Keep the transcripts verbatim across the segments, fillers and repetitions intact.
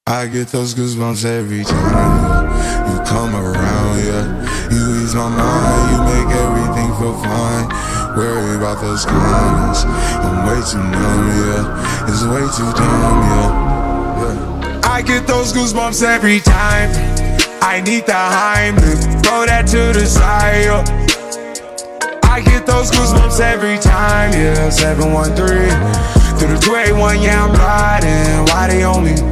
I get those goosebumps every time you come around, yeah. You ease my mind, you make everything feel fine. Worry about those comments, I'm way too numb, yeah. It's way too dumb, yeah, yeah. I get those goosebumps every time I need the Heimlich, throw that to the side, yeah. I get those goosebumps every time, yeah. seven one three through the two eight one, yeah, I'm riding. Why they on me?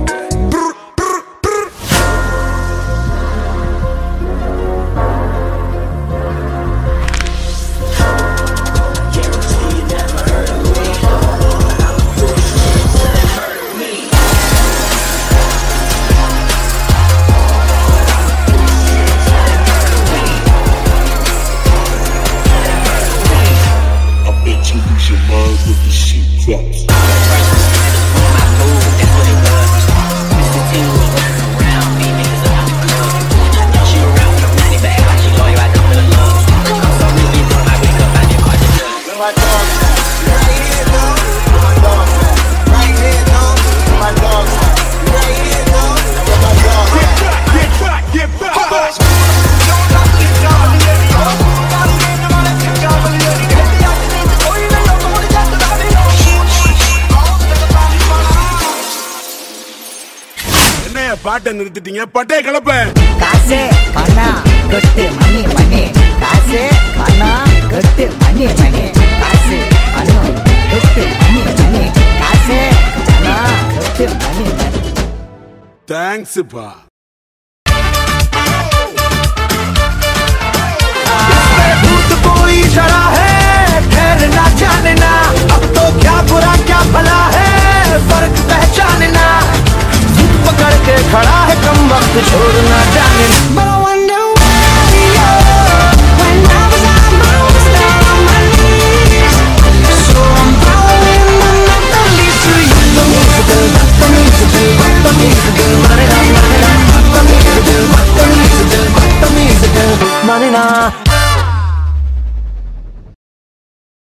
பாட்ட நிறுத்திட்டீங்க பட்டே கிளப்ப காசே பணம் கட்டு மணி மணி காசே பணம் கட்டு மணி மணி காசே பணம் கட்டு மணி மணி காசே பணம் கட்டு மணி மணி தேங்க்ஸ் பா भूत कोई चढ़ा है ठहरना जानना अब तो क्या बुरा क्या भला है फर्क पहचानना पकड़ के खड़ा है कम वक्त छोड़ना जाने